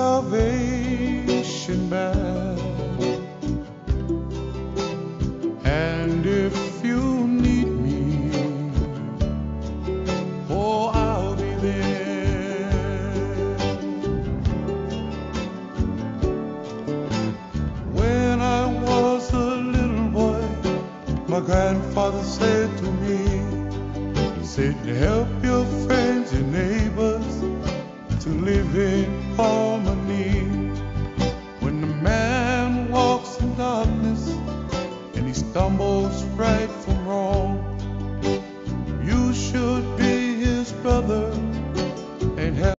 salvation back. And if you need me, oh, I'll be there. When I was a little boy, my grandfather said to me, he said, help your friends and neighbors to live in harmony. When the man walks in darkness and he stumbles right from wrong, you should be his brother and help